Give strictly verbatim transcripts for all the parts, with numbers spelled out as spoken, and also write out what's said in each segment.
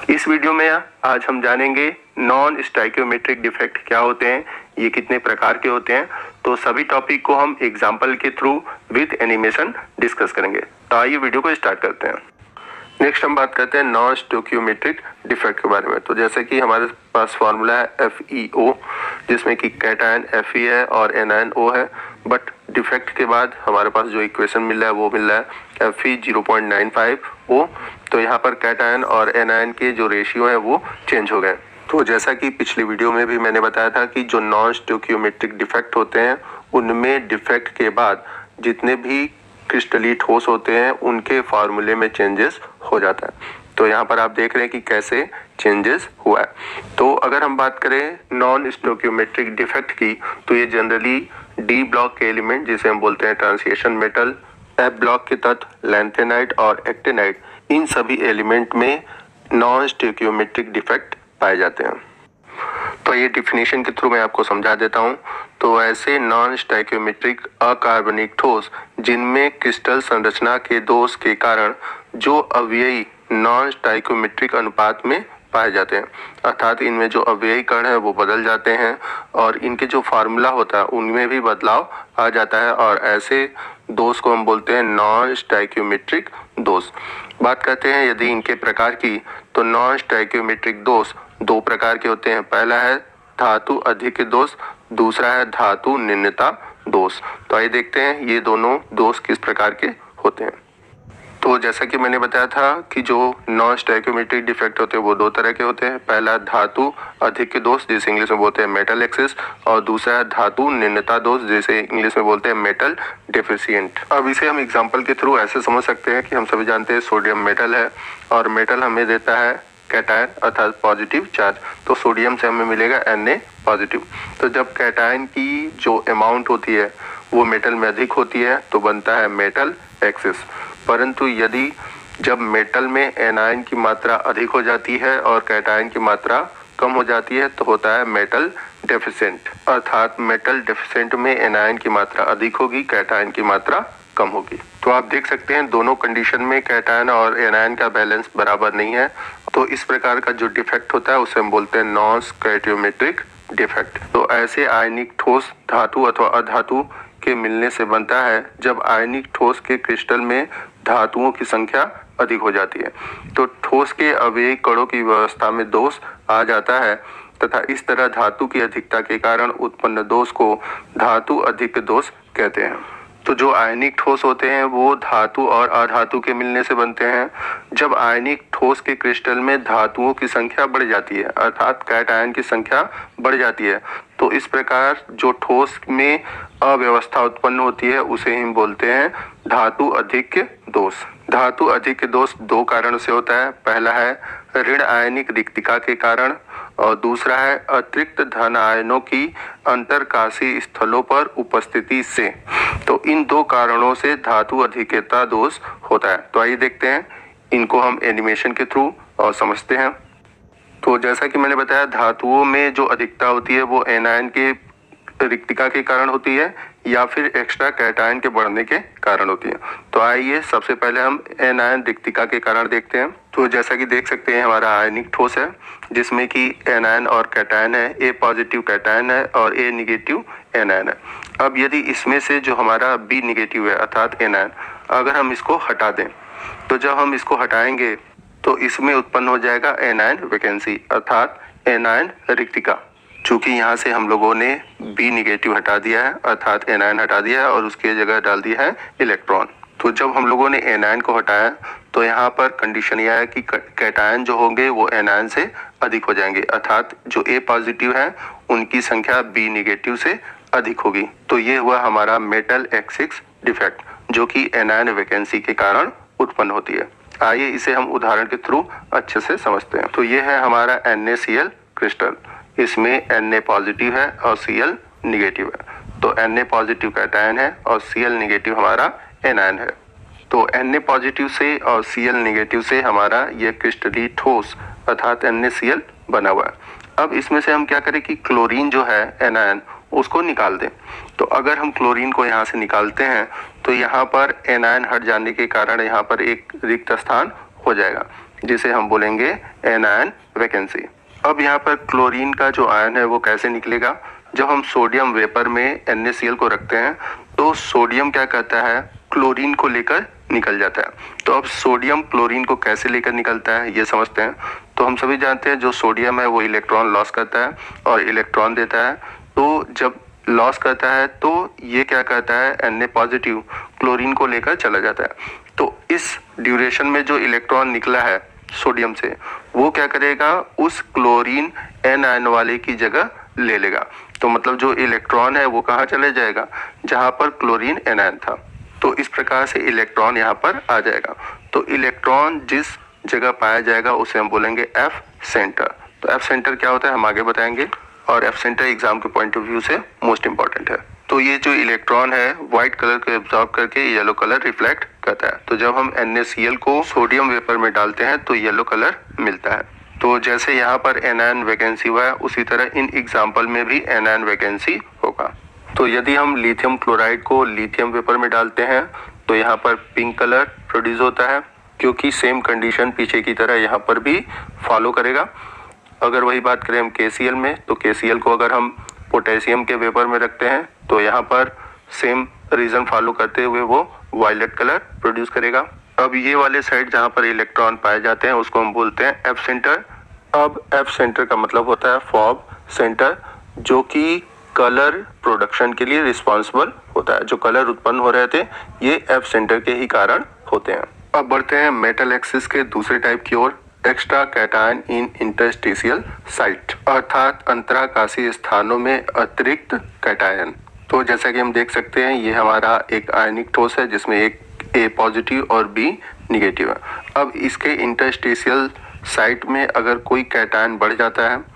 इस वीडियो में आज हम जानेंगे नॉन स्टाइकियोमेट्रिक डिफेक्ट क्या होते हैं, ये कितने प्रकार के होते हैं। तो सभी टॉपिक को हम एग्जाम्पल के थ्रू विद एनिमेशन डिस्कस करेंगे। तो आइए वीडियो को स्टार्ट करते हैं। नेक्स्ट हम बात करते हैं नॉन स्टोकियोमेट्रिक डिफेक्ट के बारे में। तो जैसे कि हमारे पास फॉर्मूला है एफ ई ओ, जिसमें कि कैटायन एफ ई है और एनायन ओ है, बट डिफेक्ट के बाद हमारे पास जो इक्वेशन मिल रहा है वो मिल रहा है F E zero point nine five O. तो यहाँ पर कैटायन और एनायन के जो रेशियो है वो चेंज हो गए। तो जैसा कि पिछली वीडियो में भी मैंने बताया था कि जो नॉन स्टोकियोमेट्रिक डिफेक्ट होते हैं उनमें डिफेक्ट के बाद जितने भी क्रिस्टली ठोस होते हैं उनके फार्मूले में चेंजेस हो जाता है। तो यहाँ पर आप देख रहे हैं कि कैसे चेंजेस हुआ है। तो अगर हम बात करें नॉन स्टोकियोमेट्रिक डिफेक्ट की, तो ये जनरली डी ब्लॉक के एलिमेंट जिसे हम बोलते हैं ट्रांसिएशन मेटल, एफ ब्लॉक के तत्व लैंथेनाइट और एक्टिनाइट, इन सभी एलिमेंट में नॉन स्टोकियोमेट्रिक डिफेक्ट पाए जाते हैं। तो ये डिफिनेशन के थ्रू मैं आपको समझा देता हूँ। तो ऐसे नॉन स्टाइकियोमेट्रिक अकार्बनिक ठोस जिनमें क्रिस्टल संरचना के दोष के कारण जो अव्ययी नॉन स्टाइकियोमेट्रिक अनुपात में पाए जाते हैं, अर्थात इनमें जो अव्ययी कण है वो बदल जाते हैं और इनके जो फार्मूला होता है उनमें भी बदलाव आ जाता है, और ऐसे दोष को हम बोलते हैं नॉन स्टाइकियोमेट्रिक दोष। बात करते हैं यदि इनके प्रकार की, तो नॉन स्टाइकियोमेट्रिक दोष दो प्रकार के होते हैं। पहला है धातु अधिक दोष, दूसरा है धातु निम्नता दोष। तो आइए देखते हैं ये दोनों दोष किस प्रकार के होते हैं। तो जैसा कि मैंने बताया था कि जो नॉन स्टाइकियोमेट्रिक डिफेक्ट होते हैं वो दो तरह के होते हैं। पहला धातु अधिक दोष जिसे इंग्लिश में बोलते हैं मेटल एक्सेस, और दूसरा है धातु निम्नता दोष जिसे इंग्लिश में बोलते हैं मेटल डेफिशिएंट। अब इसे हम एग्जांपल के थ्रू ऐसे समझ सकते हैं कि हम सभी जानते हैं सोडियम मेटल है और मेटल हमें देता है कैटायन अर्थात पॉजिटिव चार्ज। तो सोडियम से हमें मिलेगा एन ए पॉजिटिव। तो जब कैटायन की जो अमाउंट होती है वो मेटल में अधिक होती है तो बनता है मेटल एक्सेस, परंतु यदि जब मेटल में एनायन की मात्रा अधिक हो जाती है और कैटायन की मात्रा कम हो जाती है तो होता है मेटल डेफिशिएंट, अर्थात मेटल डेफिशिएंट में एनायन की मात्रा अधिक होगी, कैटायन की मात्रा कम होगी। तो आप देख सकते हैं दोनों कंडीशन में कैटायन और एनायन का बैलेंस बराबर नहीं है। तो इस प्रकार का जो डिफेक्ट होता है उसे हम बोलते हैं नॉन स्टाइकियोमेट्रिक डिफेक्ट। तो ऐसे आयनिक ठोस धातु अथवा अधातु के मिलने से बनता है जब आयनिक ठोस के क्रिस्टल में धातुओं की संख्या अधिक हो जाती है, तो ठोस के अव्ययी कणों की व्यवस्था में दोष आ जाता है तथा इस तरह धातु की अधिकता के कारण उत्पन्न दोष को धातु अधिक दोष कहते हैं। तो जो आयनिक ठोस होते हैं वो धातु और अधातु के मिलने से बनते हैं। जब आयनिक ठोस के क्रिस्टल में धातुओं की संख्या बढ़ जाती है अर्थात कैटायन की संख्या बढ़ जाती है, तो इस प्रकार जो ठोस में अव्यवस्था उत्पन्न होती है उसे हम बोलते हैं धातु अधिक दोष। धातु अधिक दोष दो कारणों से होता है। पहला है ऋण आयनिक रिक्तिका के कारण और दूसरा है अतिरिक्त धन आयनों की अंतरकाशी स्थलों पर उपस्थिति से। तो इन दो कारणों से धातु अधिकता दोष होता है। तो आइए देखते हैं इनको हम एनिमेशन के थ्रू और समझते हैं। तो जैसा कि मैंने बताया धातुओं में जो अधिकता होती है वो एनायन के रिक्तिका के कारण होती है या फिर एक्स्ट्रा कैटायन के बढ़ने के कारण होती है। तो आइए सबसे पहले हम एनायन रिक्तिका के कारण देखते हैं। तो जैसा कि देख सकते हैं हमारा आयनिक ठोस है जिसमें कि एनायन और कैटायन है, ए पॉजिटिव कैटायन है और ए निगेटिव एनायन है। अब यदि इसमें से जो हमारा बी निगेटिव है अर्थात एनायन, अगर हम इसको हटा दें तो जब हम इसको हटाएंगे तो इसमें उत्पन्न हो जाएगा एनायन वैकेंसी अर्थात एनायन रिक्तिका। चूंकि यहाँ से हम लोगों ने बी निगेटिव हटा दिया है अर्थात एनायन हटा दिया है और उसकी जगह डाल दिया है इलेक्ट्रॉन। तो जब हम लोगों ने एनायन को हटाया तो यहाँ पर कंडीशन यह है कि कैटायन जो होंगे वो एनायन से अधिक हो जाएंगे, अर्थात जो ए पॉजिटिव है उनकी संख्या बी निगेटिव से अधिक होगी। तो ये हुआ हमारा मेटल एक्सिस डिफेक्ट जो कि एनायन वैकेंसी के कारण उत्पन्न होती है। आइए इसे हम उदाहरण के थ्रू अच्छे से समझते हैं। तो ये है हमारा N A C L crystal, इसमें एन ए पॉजिटिव है और सी एल निगेटिव है। तो एन ए पॉजिटिव कैटायन है और सी एल निगेटिव हमारा एनायन है। तो एन ए पॉजिटिव से और सी एल निगेटिव से हमारा ये क्रिस्टली ठोस अर्थात एन ए सी एल बना हुआ है। अब इसमें से हम क्या करें कि क्लोरीन जो है एनायन उसको निकाल दें। तो अगर हम क्लोरीन को यहाँ से निकालते हैं तो यहाँ पर एनायन हट जाने के कारण यहाँ पर एक रिक्त स्थान हो जाएगा। जिसे हम बोलेंगे एनायन वैकेंसी। अब यहाँ पर क्लोरीन का जो आयन है वो कैसे निकलेगा? जब हम सोडियम वेपर में एन ए सी एल को रखते हैं तो सोडियम क्या करता है, क्लोरीन को लेकर निकल जाता है। तो अब सोडियम क्लोरीन को कैसे लेकर निकलता है ये समझते हैं। तो हम सभी जानते हैं जो सोडियम है वो इलेक्ट्रॉन लॉस करता है और इलेक्ट्रॉन देता है। तो जब लॉस करता है तो ये क्या करता है, एन ए पॉजिटिव क्लोरीन को लेकर चला जाता है। तो इस ड्यूरेशन में जो इलेक्ट्रॉन निकला है सोडियम से वो क्या करेगा, उस क्लोरीन एन आयन वाले की जगह ले लेगा। तो मतलब जो इलेक्ट्रॉन है वो कहाँ चले जाएगा, जहाँ पर क्लोरीन एन आयन था। तो इस प्रकार से इलेक्ट्रॉन यहाँ पर आ जाएगा। तो इलेक्ट्रॉन जिस जगह पाया जाएगा उसे हम बोलेंगे एफ सेंटर। तो एफ सेंटर क्या होता है हम आगे बताएंगे, और एफ सेंटर एग्जाम के पॉइंट ऑफ व्यू से मोस्ट इंपॉर्टेंट है। तो ये जो इलेक्ट्रॉन है व्हाइट कलर को एब्जॉर्ब करके येलो कलर रिफ्लेक्ट करता है। तो जब हम एन ए सी एल को सोडियम वेपर में डालते हैं तो येलो कलर मिलता है। तो जैसे यहाँ पर एनायन वैकेंसी हुआ है उसी तरह इन एग्जाम्पल में भी एनायन वैकेंसी होगा। तो यदि हम लिथियम क्लोराइड को लिथियम वेपर में डालते हैं तो यहाँ पर पिंक कलर प्रोड्यूस होता है, क्योंकि सेम कंडीशन पीछे की तरह यहाँ पर भी फॉलो करेगा। अगर वही बात करें हम के सी एल में, तो के सी एल को अगर हम पोटेशियम के वेपर में रखते हैं तो यहाँ पर सेम रीजन फॉलो करते हुए वो वायलेट कलर प्रोड्यूस करेगा। अब ये वाले साइड जहाँ पर इलेक्ट्रॉन पाए जाते हैं उसको हम बोलते हैं एफ सेंटर। अब एफ सेंटर का मतलब होता है फॉब सेंटर, जो कि कलर प्रोडक्शन के लिए रिस्पॉन्सिबल होता है। जो कलर उत्पन्न हो रहे थे ये एफ सेंटर के ही कारण होते हैं। अब बढ़ते हैं मेटल एक्सिस के दूसरे टाइप की ओर, extra cation in interstitial site, अर्थात अंतराकाशीय स्थानों में अतिरिक्त कैटायन। तो जैसा कि हम देख सकते हैं ये हमारा एक आयनिक ठोस है जिसमें एक ए पॉजिटिव और बी निगेटिव है। अब इसके इंटरस्टिशियल साइट में अगर कोई कैटायन बढ़ जाता है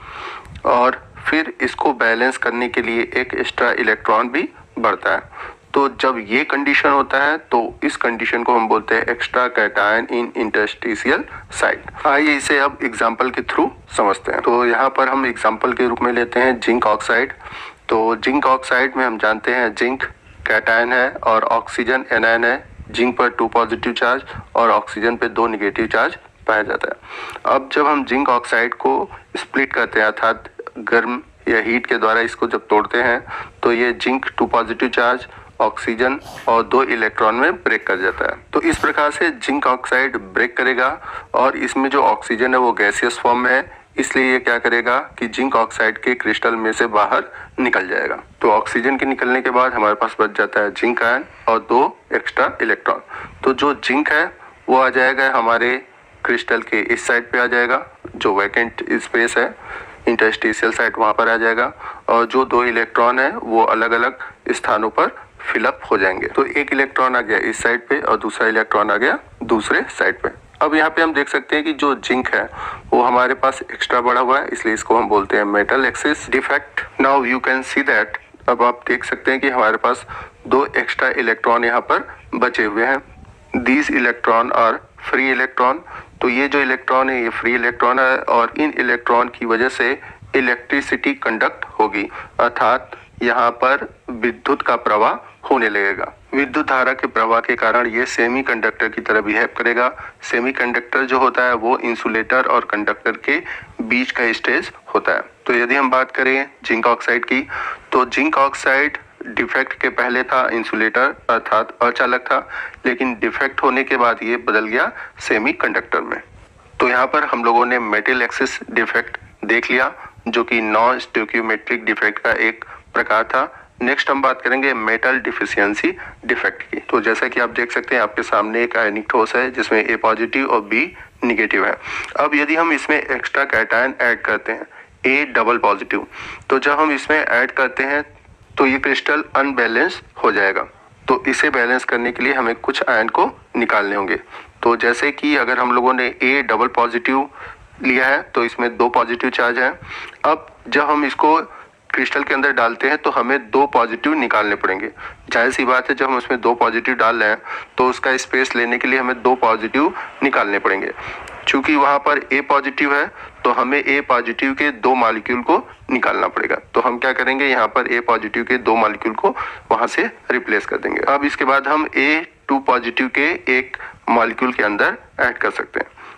और फिर इसको बैलेंस करने के लिए एक एक्स्ट्रा इलेक्ट्रॉन भी बढ़ता है, तो जब ये कंडीशन होता है तो इस कंडीशन को हम बोलते हैं extra cation in interstitial site. आइए इसे अब एग्जांपल के थ्रू समझते हैं। तो यहाँ पर हम एग्जांपल के रूप में लेते हैं जिंक ऑक्साइड। तो जिंक ऑक्साइड में हम जानते हैं जिंक कैटायन है और ऑक्सीजन एनायन है। जिंक पर टू पॉजिटिव चार्ज और ऑक्सीजन पे दो निगेटिव चार्ज पाया जाता है। अब जब हम जिंक ऑक्साइड को स्प्लिट करते हैं अर्थात गर्म या हीट के द्वारा इसको जब तोड़ते हैं तो ये zinc two positive charge, oxygen और दो इलेक्ट्रॉन में ब्रेक कर जाता है। तो इस प्रकार से जिंक ऑक्साइड ब्रेक करेगा और इसमें जो ऑक्सीजन है वो गैसियस फॉर्म में है, इसलिए ये क्या करेगा कि जिंक ऑक्साइड के क्रिस्टल में से बाहर निकल जाएगा। तो ऑक्सीजन के निकलने के बाद हमारे पास बच जाता है जिंक आयन और दो एक्स्ट्रा इलेक्ट्रॉन। तो जो जिंक है वो आ जाएगा हमारे क्रिस्टल के इस साइड पे आ जाएगा, जो वैकेंट स्पेस है इंटरस्टिशियल साइट वहां पर आ जाएगा, और जो दो इलेक्ट्रॉन है वो अलग अलग स्थानों पर फिलअप हो जाएंगे। तो एक इलेक्ट्रॉन आ गया इस साइड पे और दूसरा इलेक्ट्रॉन आ गया दूसरे साइड पे। अब यहाँ पे हम देख सकते हैं कि जो जिंक है वो हमारे पास एक्स्ट्रा बढ़ा हुआ है, इसलिए इसको हम बोलते हैं metal excess defect. Now you can see that, अब आप देख सकते हैं कि हमारे पास दो एक्स्ट्रा इलेक्ट्रॉन यहाँ पर बचे हुए हैं। These electron are free electron. तो ये जो इलेक्ट्रॉन है ये फ्री इलेक्ट्रॉन है और इन इलेक्ट्रॉन की वजह से इलेक्ट्रिसिटी कंडक्ट होगी, अर्थात यहाँ पर विद्युत का प्रवाह होने लगेगा। विद्युत धारा के प्रवाह के कारण ये सेमीकंडक्टर की तरह बिहेव करेगा। सेमीकंडक्टर जो होता है वो इंसुलेटर और कंडक्टर के बीच का स्टेज होता है। तो यदि हम बात करें जिंक ऑक्साइड की, तो जिंक ऑक्साइड डिफेक्ट के पहले था इंसुलेटर अर्थात अचालक था, लेकिन डिफेक्ट होने के बाद ये बदल गया सेमीकंडक्टर में। तो यहाँ पर हम लोगों ने मेटल एक्सिस डिफेक्ट देख लिया जो कि नॉन स्टोइकियोमेट्रिक डिफेक्ट का एक प्रकार था। नेक्स्ट हम बात करेंगे मेटल डिफिशियंसी डिफेक्ट की। तो जैसा कि आप देख सकते हैं आपके सामने एक आयनिक ठोस है जिसमें ए पॉजिटिव और बी निगेटिव है। अब यदि हम इसमें एक्स्ट्रा कैटायन ऐड करते हैं ए डबल पॉजिटिव, तो जब हम इसमें ऐड करते हैं तो ये क्रिस्टल अनबैलेंस हो जाएगा। तो इसे बैलेंस करने के लिए हमें कुछ आयन को निकालने होंगे। तो जैसे कि अगर हम लोगों ने ए डबल पॉजिटिव लिया है तो इसमें दो पॉजिटिव चार्ज हैं। अब जब हम इसको क्रिस्टल के अंदर डालते हैं तो हमें दो पॉजिटिव निकालने पड़ेंगे। जाहिर सी बात है जब हम उसमें दो पॉजिटिव डाल रहे हैं तो उसका स्पेस लेने के लिए हमें दो पॉजिटिव निकालने पड़ेंगे। चूंकि वहां पर ए पॉजिटिव है तो हमें ए पॉजिटिव के दो मॉलिक्यूल को निकालना पड़ेगा। तो हम क्या करेंगे, यहाँ पर ए पॉजिटिव के दो मॉलिक्यूल को वहां से रिप्लेस कर देंगे। अब इसके बाद हम ए टू पॉजिटिव के एक मॉलिक्यूल के अंदर ऐड कर सकते हैं।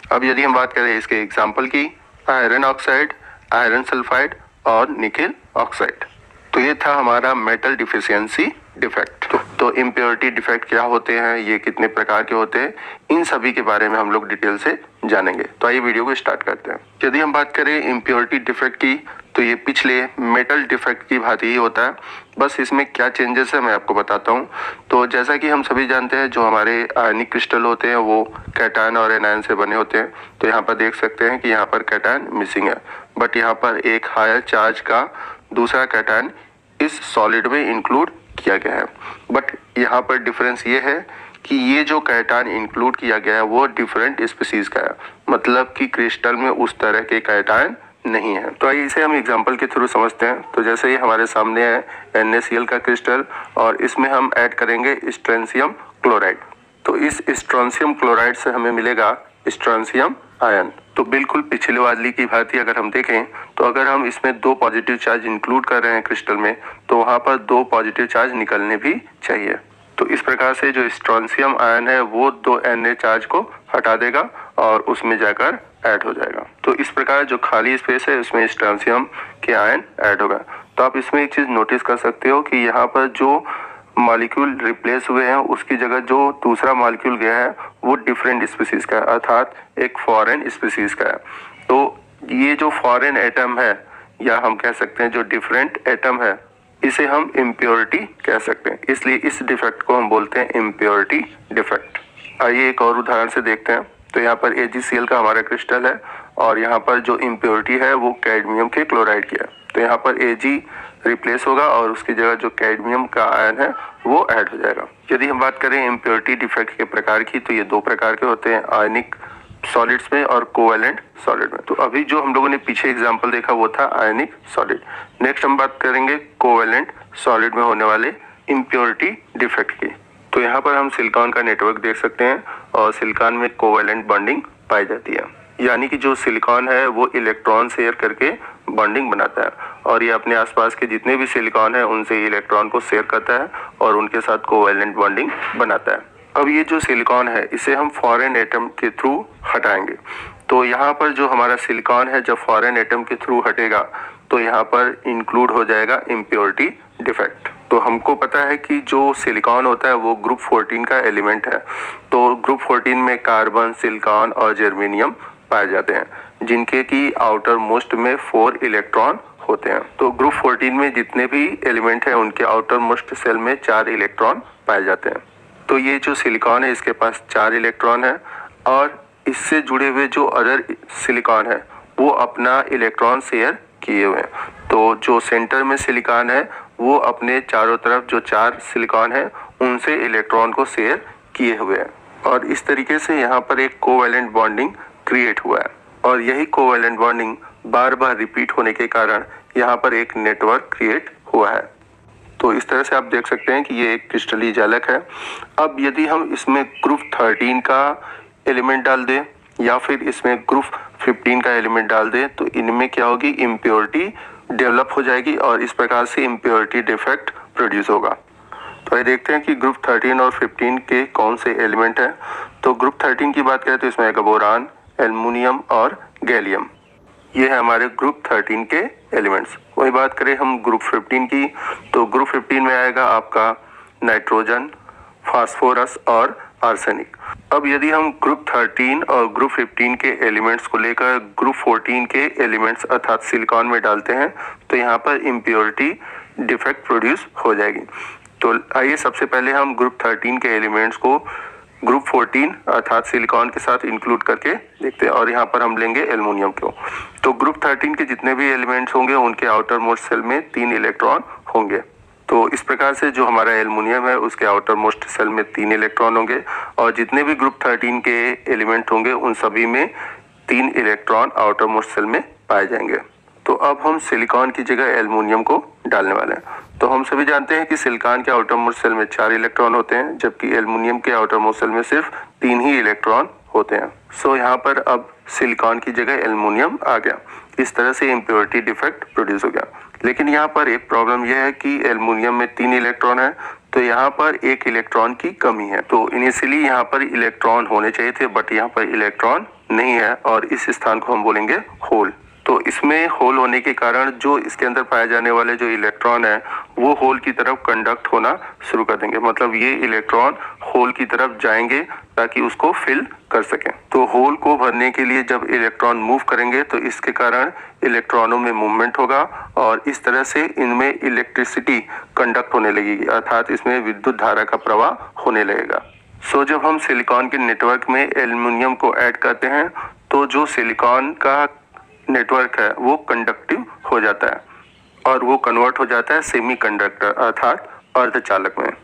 अब यदि हम बात करें इसके एग्जाम्पल की, आयरन ऑक्साइड, आयरन सल्फाइड और निकेल ऑक्साइड। तो ये था हमारा मेटल डिफिशियंसी डिफेक्ट। तो, तो इम्प्योरिटी डिफेक्ट क्या होते हैं, ये कितने प्रकार के होते हैं, इन सभी के बारे में हम लोग डिटेल से जानेंगे। तो आइए वीडियो को स्टार्ट करते हैं। यदि हम बात करें इम्प्योरिटी डिफेक्ट की, तो ये पिछले मेटल डिफेक्ट की भांति ही होता है, बस इसमें क्या चेंजेस है मैं आपको बताता हूँ। तो जैसा कि हम सभी जानते हैं, जो हमारे आयनिक क्रिस्टल होते हैं वो कैटायन और एनायन से बने होते हैं। तो यहाँ पर देख सकते हैं कि यहाँ पर कैटायन मिसिंग है, बट यहाँ पर एक हायर चार्ज का दूसरा कैटायन इस सॉलिड में इंक्लूड किया गया है। बट यहाँ पर डिफरेंस ये है कि ये जो कैटायन इंक्लूड किया गया है वो डिफरेंट स्पीसीज का है, मतलब कि क्रिस्टल में उस तरह के कैटायन नहीं है। तो आइए इसे हम एग्जांपल के थ्रू समझते हैं। तो जैसे ये हमारे सामने है एन ए सी एल का क्रिस्टल, और इसमें हम ऐड करेंगे स्ट्रोंशियम क्लोराइड। तो इस स्ट्रोंशियम क्लोराइड से हमें मिलेगा स्ट्रोंशियम आयन। तो बिल्कुल पिछले वाली की भांति अगर हम देखें, तो अगर हम इसमें दो पॉजिटिव चार्ज इंक्लूड कर रहे हैं क्रिस्टल में, तो वहां पर दो पॉजिटिव चार्ज निकलने भी चाहिए। तो इस प्रकार से जो स्ट्रोंशियम आयन है वो दो एन ए चार्ज को हटा देगा और उसमें जाकर ऐड हो जाएगा। तो इस प्रकार जो खाली स्पेस है उसमें स्ट्रोंशियम के आयन ऐड होगा। तो आप इसमें एक चीज नोटिस कर सकते हो कि यहाँ पर जो मॉलिक्यूल रिप्लेस हुए हैं उसकी जगह जो दूसरा मॉलिक्यूल गया है वो डिफरेंट स्पीसीज का है, अर्थात एक फॉरेन स्पीसीज का है। तो ये जो फॉरेन एटम है, या हम कह सकते हैं जो डिफरेंट एटम है, इसे हम इम्प्योरिटी कह सकते हैं। इसलिए इस डिफेक्ट को हम बोलते हैं इम्प्योरिटी डिफेक्ट। आइए एक और उदाहरण से देखते हैं। तो यहाँ पर ए जी सी एल का हमारा क्रिस्टल है, और यहाँ पर जो इम्प्योरिटी है वो कैडमियम के क्लोराइड की है। तो यहाँ पर Ag रिप्लेस होगा और उसकी जगह जो कैडमियम का आयन है वो ऐड हो जाएगा। यदि हम बात करें इम्प्योरिटी डिफेक्ट के प्रकार की, तो ये दो प्रकार के होते हैं, आयनिक सॉलिड्स में और कोवेलेंट सॉलिड में। तो अभी जो हम लोगों ने पीछे एग्जांपल देखा वो था आयनिक सॉलिड। नेक्स्ट हम बात करेंगे कोवेलेंट सॉलिड में होने वाले इम्प्योरिटी डिफेक्ट की। तो यहाँ पर हम सिलिकॉन का नेटवर्क देख सकते हैं, और सिलिकॉन में कोवेलेंट बॉन्डिंग पाई जाती है, यानी कि जो सिलिकॉन है वो इलेक्ट्रॉन शेयर करके बॉन्डिंग बनाता है, और ये अपने आसपास के जितने भी सिलिकॉन है उनसे इलेक्ट्रॉन को शेयर करता है और उनके साथ कोवेलेंट बॉन्डिंग बनाता है। अब ये जो सिलिकॉन है इसे हम फॉरेन एटम के थ्रू हटाएंगे। तो यहाँ पर जो हमारा सिलिकॉन है जब फॉरेन एटम के थ्रू हटेगा तो यहाँ पर इंक्लूड हो जाएगा इम्प्योरिटी डिफेक्ट। तो हमको पता है कि जो सिलिकॉन होता है वो ग्रुप फोर्टीन का एलिमेंट है। तो ग्रुप फोर्टीन में कार्बन, सिलिकॉन और जर्मेनियम पाए जाते हैं, जिनके की आउटर मोस्ट में फोर इलेक्ट्रॉन होते हैं। तो ग्रुप फोर्टीन में जितने भी एलिमेंट हैं उनके आउटर मोस्ट सेल में चार इलेक्ट्रॉन पाए जाते हैं। तो ये जो सिलिकॉन है इसके पास चार इलेक्ट्रॉन है, और इससे जुड़े हुए जो अदर सिलिकॉन है वो अपना इलेक्ट्रॉन शेयर किए हुए हैं। तो जो सेंटर में सिलिकॉन है वो अपने चारों तरफ जो चार सिलिकॉन है उनसे इलेक्ट्रॉन को शेयर किए हुए हैं, और इस तरीके से यहाँ पर एक कोवेलेंट बॉन्डिंग क्रिएट हुआ है। और यही कोवेलेंट बॉन्डिंग बार बार रिपीट होने के कारण यहाँ पर एक नेटवर्क क्रिएट हुआ है। तो इस तरह से आप देख सकते हैं कि ये एक क्रिस्टलीय जालक है। अब यदि हम इसमें ग्रुप थर्टीन का एलिमेंट डाल दें या फिर इसमें ग्रुप फिफ्टीन का एलिमेंट डाल दें, तो इनमें क्या होगी, इम्प्योरिटी डेवलप हो जाएगी और इस प्रकार से इम्प्योरिटी डिफेक्ट प्रोड्यूस होगा। तो ये देखते हैं कि ग्रुप थर्टीन और फिफ्टीन के कौन से एलिमेंट हैं। तो ग्रुप थर्टीन की बात करें तो इसमें आएगा बोरान, एल्युमिनियम और गैलियम। ये है हमारे ग्रुप थर्टीन के एलिमेंट्स। वही बात करें हम ग्रुप फिफ्टीन की, तो ग्रुप फिफ्टीन में आएगा आपका नाइट्रोजन, फास्फोरस और आर्सेनिक। अब यदि हम ग्रुप थर्टीन और ग्रुप फिफ्टीन के एलिमेंट्स को लेकर ग्रुप फोर्टीन के एलिमेंट्स अर्थात सिलिकॉन में डालते हैं, तो यहाँ पर इम्प्योरिटी डिफेक्ट प्रोड्यूस हो जाएगी। तो आइए सबसे पहले हम ग्रुप थर्टीन के एलिमेंट्स को ग्रुप फोर्टीन अर्थात सिलिकॉन के साथ इंक्लूड करके देखते हैं, और यहाँ पर हम लेंगे एल्युमिनियम को। तो ग्रुप थर्टीन के जितने भी एलिमेंट्स होंगे उनके आउटर मोस्ट सेल में तीन इलेक्ट्रॉन होंगे। तो इस प्रकार से जो हमारा एल्युमिनियम है उसके आउटर मोस्ट सेल में तीन इलेक्ट्रॉन होंगे, और जितने भी ग्रुप थर्टीन के एलिमेंट होंगे उन सभी में तीन इलेक्ट्रॉन आउटर मोस्ट सेल में पाए जाएंगे। तो अब हम सिलिकॉन की जगह एल्युमिनियम को डालने वाले हैं। तो हम सभी जानते हैं कि सिलिकॉन के आउटर मोस्ट सेल में चार इलेक्ट्रॉन होते हैं, जबकि एल्युमिनियम के आउटर मोस्ट सेल में सिर्फ तीन ही इलेक्ट्रॉन होते हैं। सो यहाँ पर अब सिलिकॉन की जगह एल्युमिनियम आ गया। इस तरह से इम्प्योरिटी डिफेक्ट प्रोड्यूस हो गया। लेकिन यहाँ पर एक प्रॉब्लम यह है कि एल्युमिनियम में तीन इलेक्ट्रॉन है, तो यहाँ पर एक इलेक्ट्रॉन की कमी है। तो इनिशियली यहाँ पर इलेक्ट्रॉन होने चाहिए थे, बट यहाँ पर इलेक्ट्रॉन नहीं है और इस स्थान को हम बोलेंगे होल। तो इसमें होल होने के कारण जो इसके अंदर पाए जाने वाले जो इलेक्ट्रॉन है वो होल की तरफ कंडक्ट होना शुरू कर देंगे, मतलब ये इलेक्ट्रॉन होल की तरफ जाएंगे ताकि उसको फिल कर सकें। तो होल को भरने के लिए जब इलेक्ट्रॉन मूव करेंगे तो इसके कारण इलेक्ट्रॉनों में मूवमेंट होगा और इस तरह से इनमें इलेक्ट्रिसिटी कंडक्ट होने लगेगी, अर्थात इसमें विद्युत धारा का प्रवाह होने लगेगा। सो जब हम सिलिकॉन के नेटवर्क में एल्युमिनियम को ऐड करते हैं तो जो सिलिकॉन का नेटवर्क है वो कंडक्टिव हो जाता है और वो कन्वर्ट हो जाता है सेमीकंडक्टर अर्थात अर्धचालक में।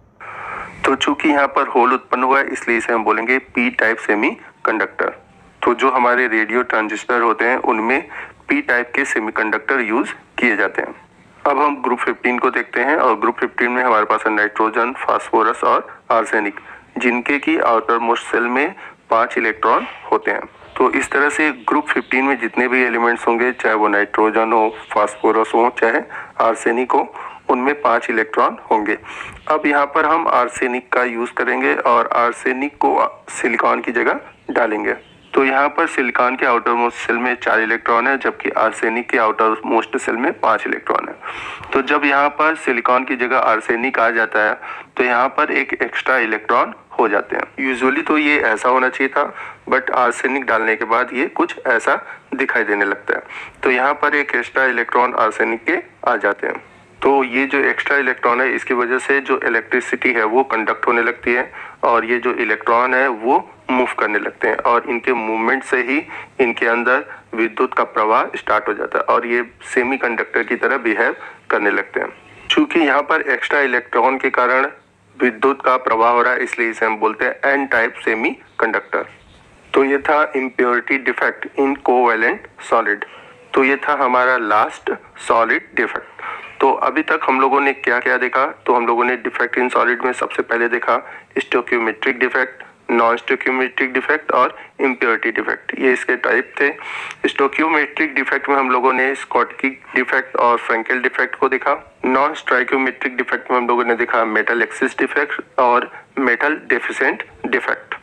तो चूंकि यहाँ पर होल उत्पन्न हुआ है इसलिए इसे हम बोलेंगे पी टाइप सेमीकंडक्टर। तो जो हमारे रेडियो ट्रांजिस्टर होते हैं उनमें पी टाइप के सेमीकंडक्टर यूज किए जाते हैं। अब हम ग्रुप फिफ्टीन को देखते हैं और ग्रुप फिफ्टीन में हमारे पास है नाइट्रोजन, फास्फोरस और आर्सेनिक, जिनके की आउटर मोस्ट सेल में पांच इलेक्ट्रॉन होते हैं। तो इस तरह से ग्रुप फिफ्टीन में जितने भी एलिमेंट्स होंगे, चाहे वो नाइट्रोजन हो, फास्फोरस हो, चाहे आर्सेनिक हो, उनमें पांच इलेक्ट्रॉन होंगे। अब यहाँ पर हम आर्सेनिक का यूज करेंगे और आर्सेनिक को सिलिकॉन की जगह डालेंगे। तो यहाँ पर सिलिकॉन के आउटर मोस्ट सेल में चार इलेक्ट्रॉन है, जबकि आर्सेनिक के आउटर मोस्ट सेल में पांच इलेक्ट्रॉन है। तो जब यहाँ पर सिलिकॉन की जगह आर्सेनिक आ जाता है तो यहाँ पर एक एक्स्ट्रा इलेक्ट्रॉन हो जाते हैं। यूजुअली तो ये ऐसा होना चाहिए था, बट आर्सेनिक डालने के बाद ये कुछ ऐसा दिखाई देने लगता है। तो यहाँ पर एक एक्स्ट्रा इलेक्ट्रॉन आर्सेनिक के आ जाते हैं। तो ये जो एक्स्ट्रा इलेक्ट्रॉन है इसकी वजह से जो इलेक्ट्रिसिटी है वो कंडक्ट होने लगती है और ये जो इलेक्ट्रॉन है वो मूव करने लगते हैं और इनके मूवमेंट से ही इनके अंदर विद्युत का प्रवाह स्टार्ट हो जाता है और ये सेमीकंडक्टर की तरह बिहेव करने लगते हैं। चूंकि यहाँ पर एक्स्ट्रा इलेक्ट्रॉन के कारण विद्युत का प्रवाह हो रहा है इसलिए इसे हम बोलते हैं एन टाइप सेमीकंडक्टर। तो ये था impurity defect in covalent solid. तो ये था हमारा लास्ट सॉलिड डिफेक्ट। तो अभी तक हम लोगों ने क्या क्या देखा? तो हम लोगों ने डिफेक्ट इन सॉलिड में सबसे पहले देखा stoichiometric defect, non stoichiometric defect और इम्प्योरिटी डिफेक्ट, ये इसके टाइप थे। स्टोइकियोमेट्रिक डिफेक्ट में हम लोगों ने स्कॉटकी डिफेक्ट और फ्रेंकेल डिफेक्ट को देखा। नॉन स्टोइकियोमेट्रिक डिफेक्ट में हम लोगों ने देखा मेटल एक्सिस डिफेक्ट और मेटल डेफिशिएंट डिफेक्ट।